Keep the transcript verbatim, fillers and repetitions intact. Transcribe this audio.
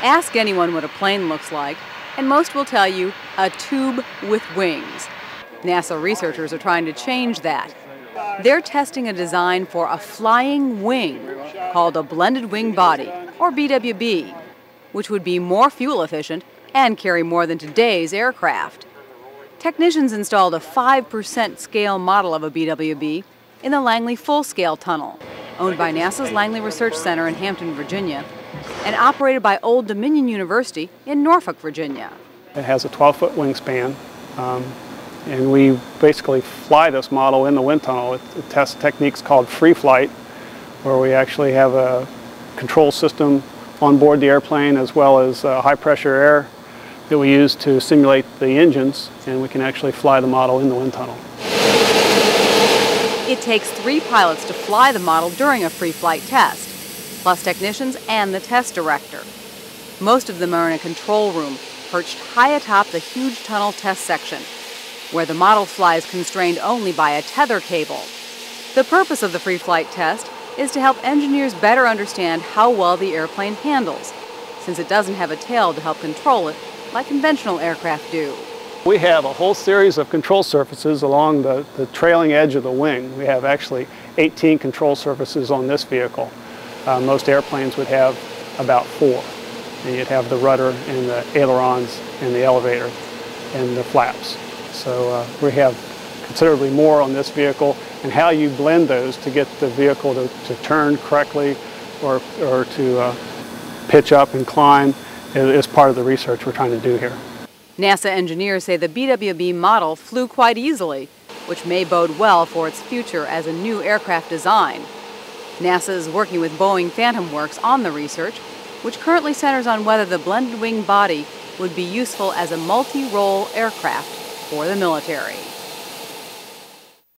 Ask anyone what a plane looks like, and most will tell you a tube with wings. NASA researchers are trying to change that. They're testing a design for a flying wing called a blended wing body, or B W B, which would be more fuel efficient and carry more than today's aircraft. Technicians installed a five percent scale model of a B W B in the Langley Full-Scale Tunnel, owned by NASA's Langley Research Center in Hampton, Virginia, and operated by Old Dominion University in Norfolk, Virginia. It has a twelve foot wingspan, um, and we basically fly this model in the wind tunnel. It, it tests techniques called free flight, where we actually have a control system on board the airplane, as well as uh, high pressure air that we use to simulate the engines, and we can actually fly the model in the wind tunnel. It takes three pilots to fly the model during a free flight test, plus technicians and the test director. Most of them are in a control room perched high atop the huge tunnel test section, where the model flies constrained only by a tether cable. The purpose of the free flight test is to help engineers better understand how well the airplane handles, since it doesn't have a tail to help control it like conventional aircraft do. We have a whole series of control surfaces along the, the trailing edge of the wing. We have actually eighteen control surfaces on this vehicle. Uh, most airplanes would have about four. And you'd have the rudder and the ailerons and the elevator and the flaps. So uh, we have considerably more on this vehicle, and how you blend those to get the vehicle to, to turn correctly or, or to uh, pitch up and climb is part of the research we're trying to do here. NASA engineers say the B W B model flew quite easily, which may bode well for its future as a new aircraft design. NASA is working with Boeing Phantom Works on the research, which currently centers on whether the blended wing body would be useful as a multi-role aircraft for the military.